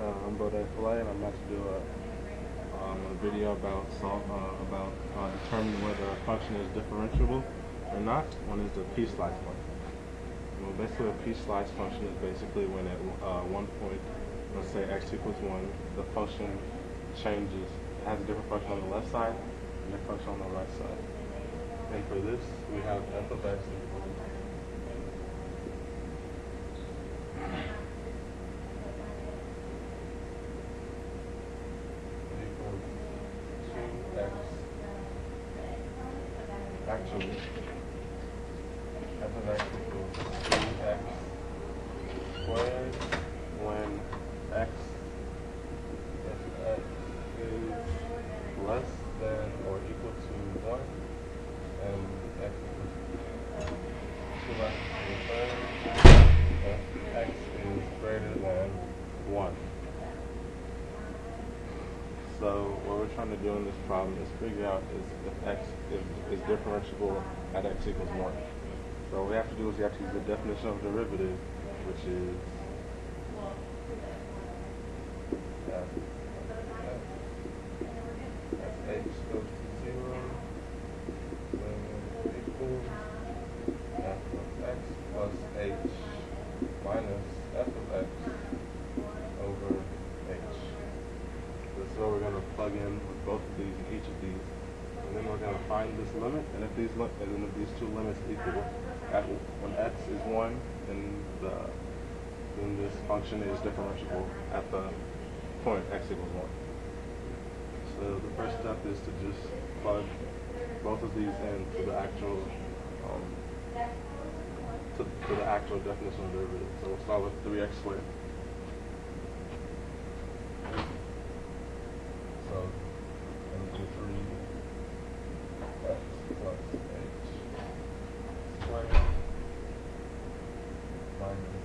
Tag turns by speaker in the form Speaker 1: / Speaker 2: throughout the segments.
Speaker 1: I'm Bode Faleye, and I'm about to do a video about determining whether a function is differentiable or not. One is the piecewise function. Well, basically, a piecewise function is basically when at one point, let's say x equals 1, the function changes, has a different function on the left side and a function on the right side. And for this, we have f of x equals actually, f of x equals 2x squared when x, if x is less than or equal to 1, and x equals 2 less than the third, if x is greater than 1. So what we're trying to do in this problem is figure out if x is differentiable at x equals 1. So what we have to do is we have to use the definition of derivative, which is as h goes to 0, then equals f of x plus h minus f of x over h. This is what we're going to plug in with both of these and each of these, and then we're going to find this limit. And if these two limits equal, when x is 1, then this function is differentiable at the point x equals 1. So the first step is to just plug both of these into the actual to the actual definition of derivative. So we'll start with 3x squared. So, into 3x plus h squared minus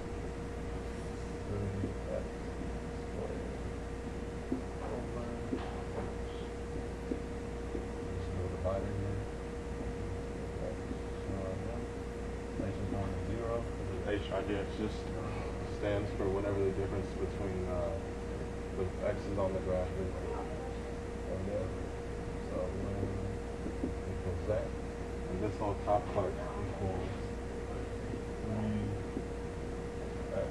Speaker 1: 3x squared over h. Just do a divider here. H is going to 0. H right here just stands for whatever the difference between the x's on the graph is. And then, so 1 equals that. And this whole top part equals 3x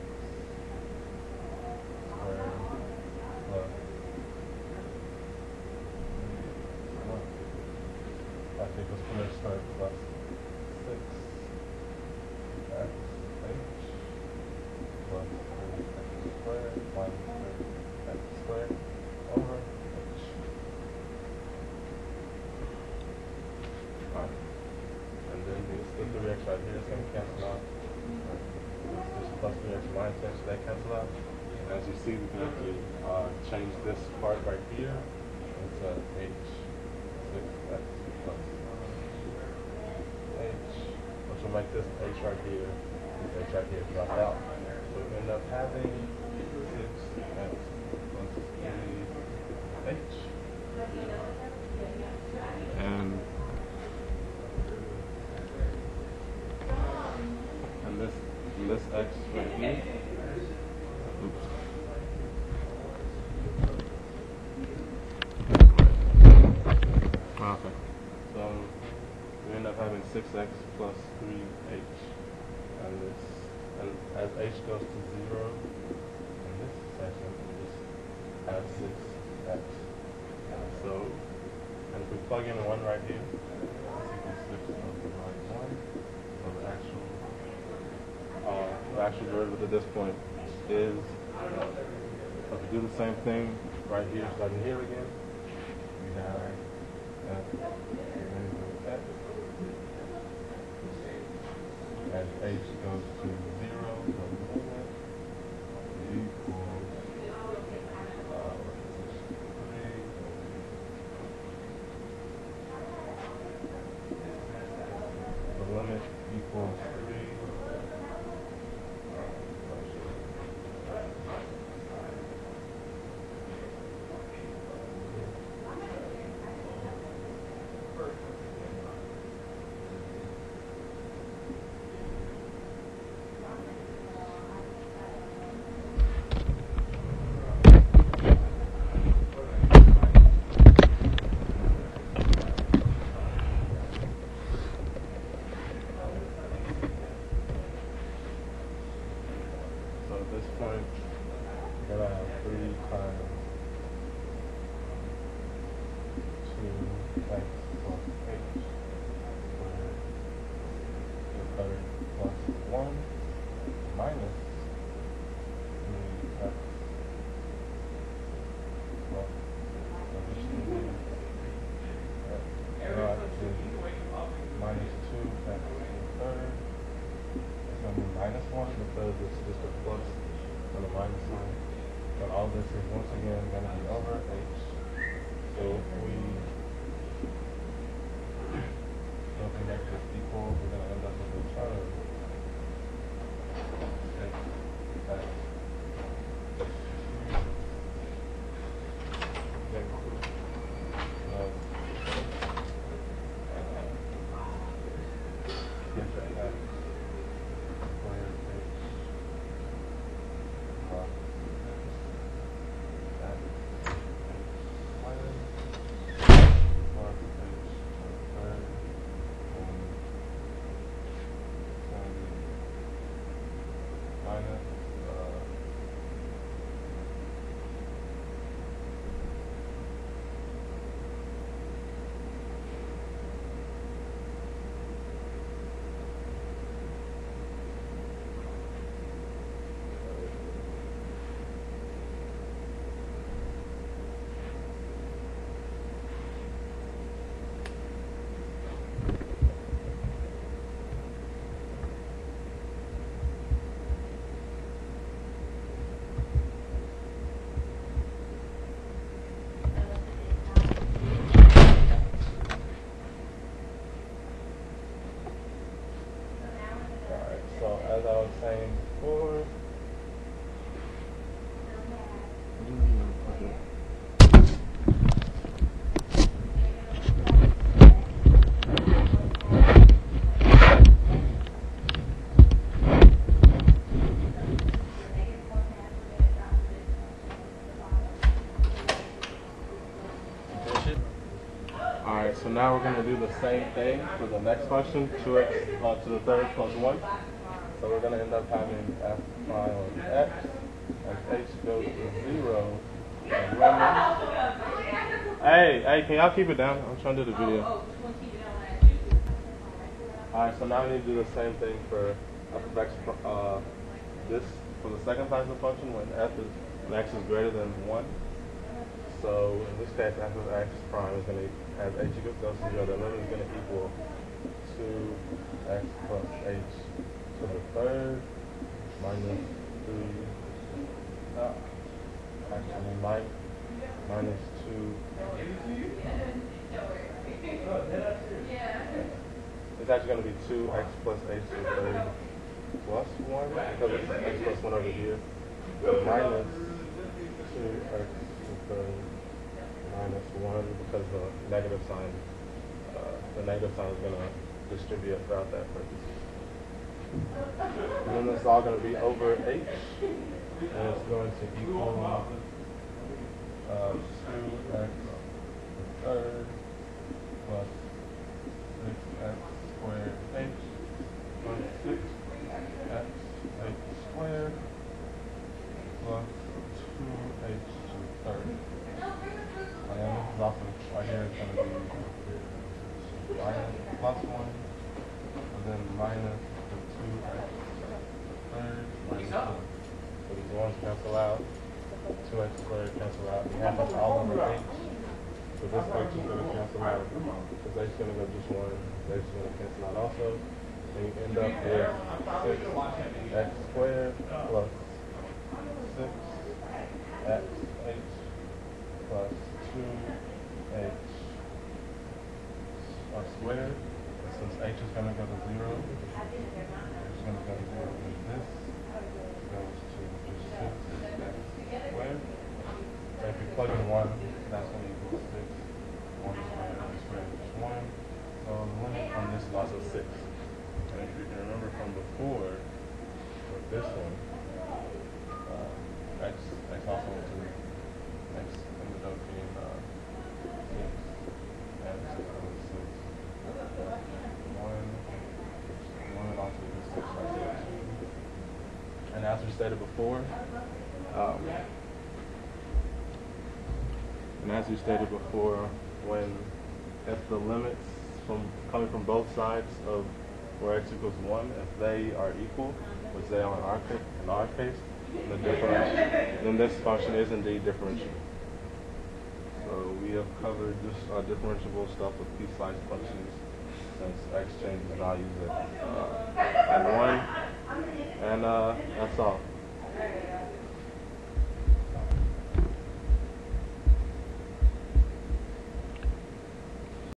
Speaker 1: squared plus 1. That equals 3x squared plus 6x h plus 3x squared minus 3x squared over h. Alright. And then the 3x right here is going to cancel out. This plus 3x minus x, they cancel out. And as you see, we can actually change this part right here into h 6x plus h, which will make this h right here, this h right here drop out. So we end up having 6x plus 3h. And this x right here. Oops. Okay. So we end up having 6x plus 3h. And as h goes to 0 in this section, we just add 6x. So, and if we plug in 1 right here, this equals 6 divided by 1. So the actual derivative at this point is, if we do the same thing right here, starting here again, we have f x. As h goes to 0, the limit equals 3. The limit equals 3. then I have 3 times 2x plus h squared to the third plus 1 minus 3x plus minus 2x to the third. It's going to be minus 1 because it's just a plus and a minus sign. But all this is once again going to be over h. So if we make this equal, we're going to end up with a term as I was saying before. Alright, so now we're going to do the same thing for the next function, 2x to the third plus 1. So we're going to end up having f prime of x as h goes to 0. And hey, can y'all keep it down? I'm trying to do the video. Alright, so now we need to do the same thing for f of x, this for the second type of function when x is greater than 1. So in this case, f of x prime is going to, as h goes to 0, the limit is going to equal 2x plus h to the third minus 3, actually minus 2. It's actually going to be 2x plus h to the third plus 1 because it's x plus 1 over here. Minus 2x to the third minus 1 because the negative sign is going to distribute throughout that purpose. And then it's all going to be over h, and it's going to equal 2x to the third plus 6x squared h plus 6x h squared plus 2h to the third. And then this is also, right here, it's going to be minus plus 1, and then minus the 2x third minus 1. So these ones cancel out, 2x squared cancel out. We have this all over h. So this h is going to cancel out. This h is going to go just 1. This h is going to cancel out also. And you end up with 6x squared plus 6x h plus 2h squared. Since h is going to go to 0, it's going to go to 0 with this. Goes to just 6x squared. So if you plug in 1, that's going to equal 6. 1 squared is 1. So the limit on this is also 6. And if you can remember from before, with this one, x also went to x ended up being 6. And 6 was 6. 1 also is 6 right there. And as we stated before, And as we stated before, if the limits coming from both sides of where x equals 1, if they are equal, which they are in our case, then this function is indeed differentiable. So we have covered this differentiable stuff with piecewise functions since x changes values at 1, and that's all.